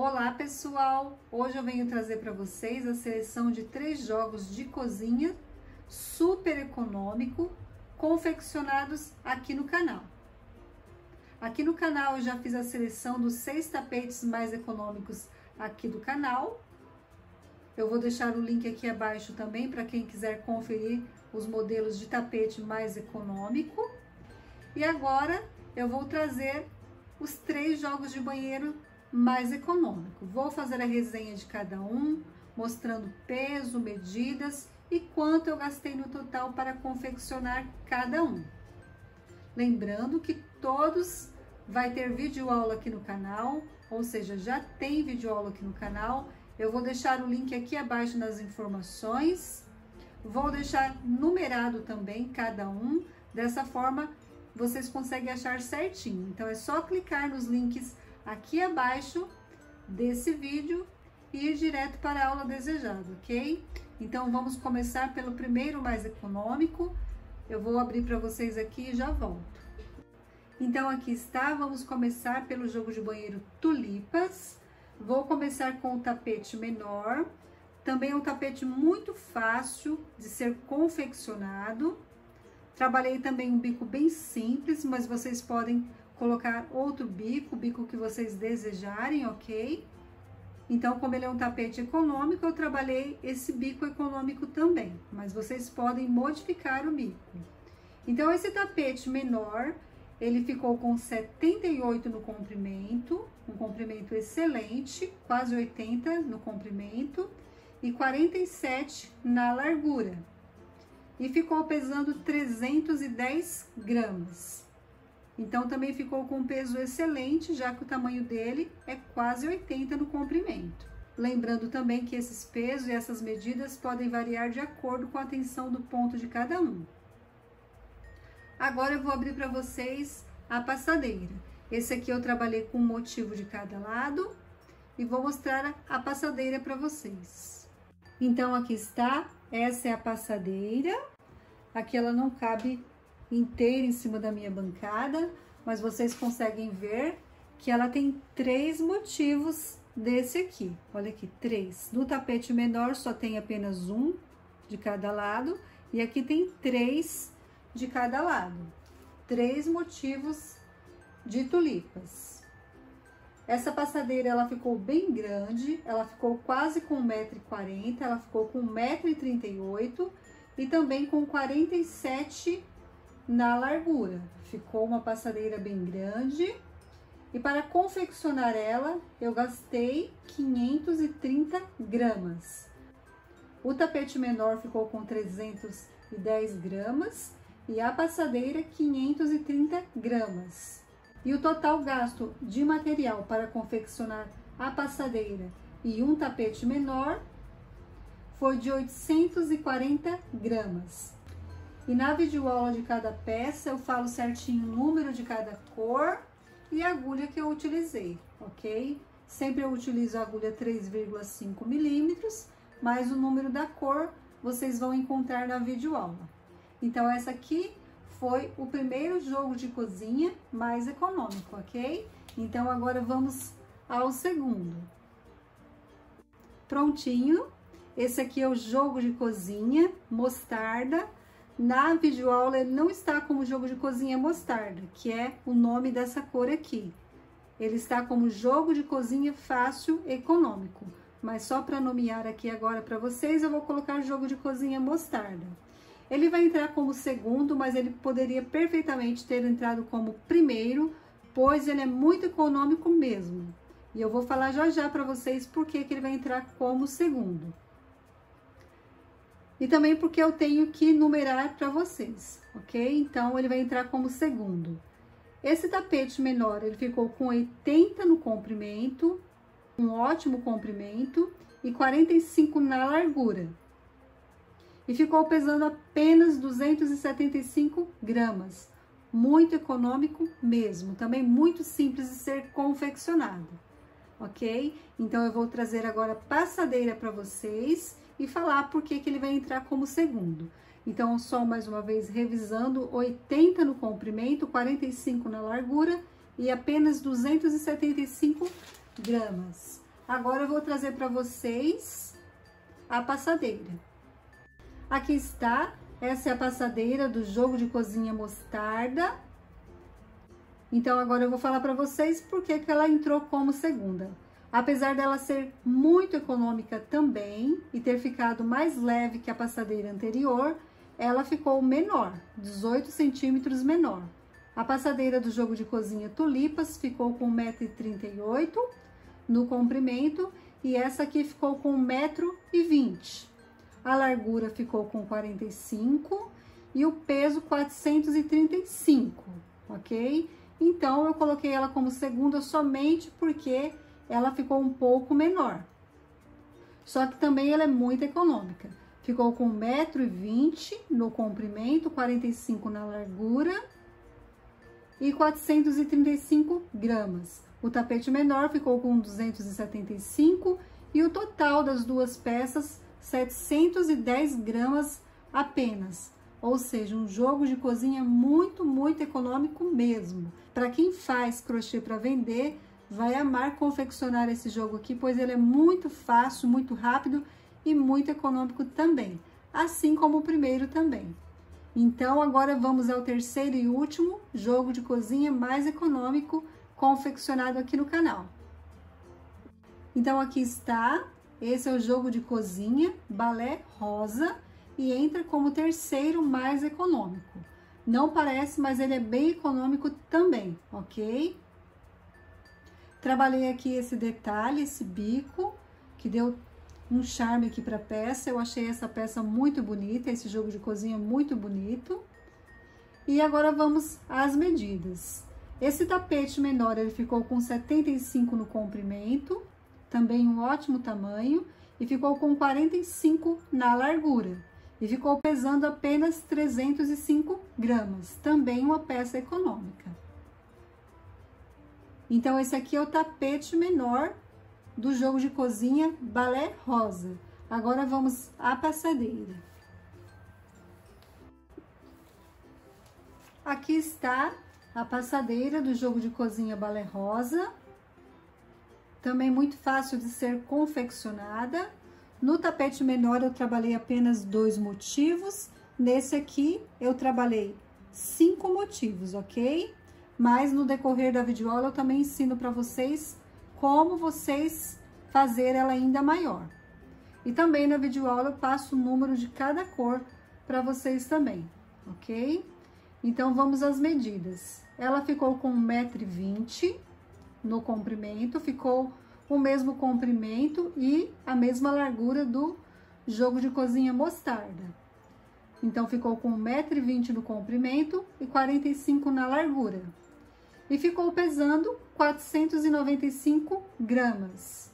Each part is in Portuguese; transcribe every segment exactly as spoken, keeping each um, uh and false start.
Olá pessoal, hoje eu venho trazer para vocês a seleção de três jogos de cozinha super econômico, confeccionados aqui no canal. Aqui no canal eu já fiz a seleção dos seis tapetes mais econômicos aqui do canal. Eu vou deixar o link aqui abaixo também para quem quiser conferir os modelos de tapete mais econômico. E agora eu vou trazer os três jogos de banheiro mais econômico. Vou fazer a resenha de cada um, mostrando peso, medidas e quanto eu gastei no total para confeccionar cada um. Lembrando que todos vai ter videoaula aqui no canal, ou seja, já tem videoaula aqui no canal. Eu vou deixar o link aqui abaixo nas informações. Vou deixar numerado também cada um, dessa forma vocês conseguem achar certinho. Então é só clicar nos links aqui abaixo desse vídeo e ir direto para a aula desejada, ok? Então vamos começar pelo primeiro mais econômico. Eu vou abrir para vocês aqui e já volto. Então aqui está, vamos começar pelo jogo de banheiro Tulipas. Vou começar com o tapete menor. Também é um tapete muito fácil de ser confeccionado. Trabalhei também um bico bem simples, mas vocês podem colocar outro bico, o bico que vocês desejarem, ok? Então, como ele é um tapete econômico, eu trabalhei esse bico econômico também, mas vocês podem modificar o bico. Então, esse tapete menor, ele ficou com setenta e oito no comprimento, um comprimento excelente, quase oitenta no comprimento, e quarenta e sete na largura. E ficou pesando trezentos e dez gramas. Então, também ficou com um peso excelente, já que o tamanho dele é quase oitenta no comprimento. Lembrando também que esses pesos e essas medidas podem variar de acordo com a tensão do ponto de cada um. Agora eu vou abrir para vocês a passadeira. Esse aqui eu trabalhei com um motivo de cada lado e vou mostrar a passadeira para vocês. Então, aqui está, essa é a passadeira. Aqui ela não cabe inteira em cima da minha bancada, mas vocês conseguem ver que ela tem três motivos desse aqui. Olha aqui, três. No tapete menor só tem apenas um de cada lado e aqui tem três de cada lado. Três motivos de tulipas. Essa passadeira ela ficou bem grande, ela ficou quase com um metro e quarenta, ela ficou com um metro e trinta e oito e também com quarenta e sete na largura. Ficou uma passadeira bem grande e para confeccionar ela eu gastei quinhentos e trinta gramas. O tapete menor ficou com trezentos e dez gramas e a passadeira quinhentos e trinta gramas. E o total gasto de material para confeccionar a passadeira e um tapete menor foi de oitocentos e quarenta gramas. E na videoaula de cada peça eu falo certinho o número de cada cor e a agulha que eu utilizei, ok? Sempre eu utilizo a agulha três vírgula cinco milímetros, mas o número da cor vocês vão encontrar na videoaula. Então essa aqui foi o primeiro jogo de cozinha mais econômico, ok? Então agora vamos ao segundo. Prontinho, esse aqui é o jogo de cozinha mostarda. Na videoaula ele não está como jogo de cozinha mostarda, que é o nome dessa cor aqui. Ele está como jogo de cozinha fácil econômico, mas só para nomear aqui agora para vocês, eu vou colocar jogo de cozinha mostarda. Ele vai entrar como segundo, mas ele poderia perfeitamente ter entrado como primeiro, pois ele é muito econômico mesmo. E eu vou falar já já para vocês por que que ele vai entrar como segundo. E também porque eu tenho que numerar para vocês, ok? Então, ele vai entrar como segundo. Esse tapete menor, ele ficou com oitenta no comprimento, um ótimo comprimento, e quarenta e cinco na largura. E ficou pesando apenas duzentos e setenta e cinco gramas. Muito econômico mesmo, também muito simples de ser confeccionado, ok? Então, eu vou trazer agora a passadeira para vocês e falar por que que ele vai entrar como segundo. Então, só mais uma vez revisando, oitenta no comprimento, quarenta e cinco na largura e apenas duzentos e setenta e cinco gramas. Agora eu vou trazer para vocês a passadeira. Aqui está, essa é a passadeira do jogo de cozinha mostarda. Então agora eu vou falar para vocês por que que ela entrou como segunda. Apesar dela ser muito econômica também e ter ficado mais leve que a passadeira anterior, ela ficou menor, dezoito centímetros menor. A passadeira do jogo de cozinha Tulipas ficou com um metro e trinta e oito no comprimento e essa aqui ficou com um metro e vinte. A largura ficou com quarenta e cinco e o peso quatrocentos e trinta e cinco, ok? Então, eu coloquei ela como segunda somente porque ela ficou um pouco menor. Só que também ela é muito econômica. Ficou com um metro e vinte no comprimento, quarenta e cinco na largura e quatrocentos e trinta e cinco gramas. O tapete menor ficou com duzentos e setenta e cinco e o total das duas peças, setecentos e dez gramas apenas. Ou seja, um jogo de cozinha muito, muito econômico mesmo. Para quem faz crochê para vender, vai amar confeccionar esse jogo aqui, pois ele é muito fácil, muito rápido e muito econômico também, assim como o primeiro também. Então, agora vamos ao terceiro e último jogo de cozinha mais econômico confeccionado aqui no canal. Então, aqui está, esse é o jogo de cozinha Balé Rosa e entra como terceiro mais econômico. Não parece, mas ele é bem econômico também, ok? Trabalhei aqui esse detalhe, esse bico, que deu um charme aqui para a peça. Eu achei essa peça muito bonita, esse jogo de cozinha muito bonito. E agora vamos às medidas. Esse tapete menor, ele ficou com setenta e cinco no comprimento, também um ótimo tamanho, e ficou com quarenta e cinco na largura. E ficou pesando apenas trezentos e cinco gramas, também uma peça econômica. Então, esse aqui é o tapete menor do jogo de cozinha Balé Rosa. Agora, vamos à passadeira. Aqui está a passadeira do jogo de cozinha Balé Rosa. Também muito fácil de ser confeccionada. No tapete menor, eu trabalhei apenas dois motivos. Nesse aqui, eu trabalhei cinco motivos, ok? Mas no decorrer da videoaula eu também ensino para vocês como vocês fazer ela ainda maior. E também na videoaula eu passo o número de cada cor para vocês também, ok? Então vamos às medidas. Ela ficou com um metro e vinte no comprimento, ficou o mesmo comprimento e a mesma largura do jogo de cozinha mostarda. Então ficou com um metro e vinte no comprimento e quarenta e cinco na largura. E ficou pesando quatrocentos e noventa e cinco gramas.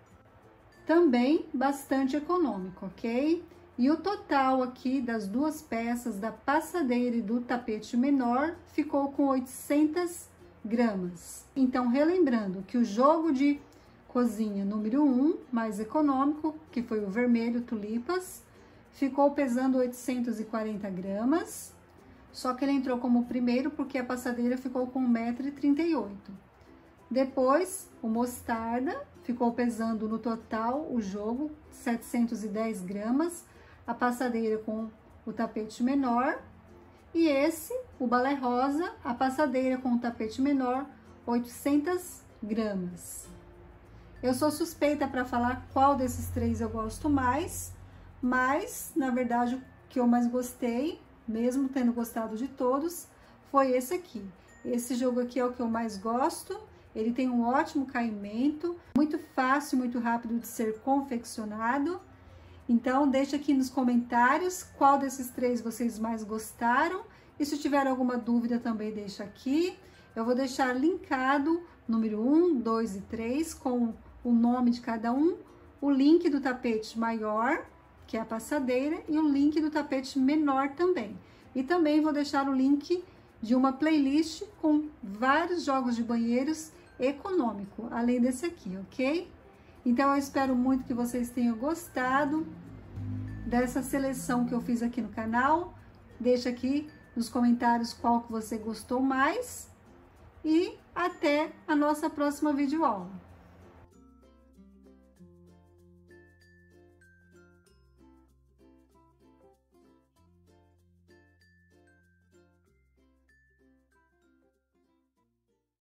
Também bastante econômico, ok? E o total aqui das duas peças, da passadeira e do tapete menor, ficou com oitocentas gramas. Então, relembrando que o jogo de cozinha número um, mais econômico, que foi o vermelho Tulipas, ficou pesando oitocentos e quarenta gramas. Só que ele entrou como primeiro porque a passadeira ficou com um metro e trinta e oito. Depois, o mostarda ficou pesando no total o jogo setecentos e dez gramas, a passadeira com o tapete menor. E esse, o Balé Rosa, a passadeira com o tapete menor, oitocentas gramas. Eu sou suspeita para falar qual desses três eu gosto mais, mas, na verdade, o que eu mais gostei, mesmo tendo gostado de todos, foi esse aqui. Esse jogo aqui é o que eu mais gosto, ele tem um ótimo caimento, muito fácil, muito rápido de ser confeccionado. Então, deixa aqui nos comentários qual desses três vocês mais gostaram. E se tiver alguma dúvida também deixa aqui. Eu vou deixar linkado número um, dois e três com o nome de cada um, o link do tapete maior, que é a passadeira, e o link do tapete menor também. E também vou deixar o link de uma playlist com vários jogos de banheiros econômico, além desse aqui, ok? Então, eu espero muito que vocês tenham gostado dessa seleção que eu fiz aqui no canal. Deixa aqui nos comentários qual que você gostou mais. E até a nossa próxima videoaula.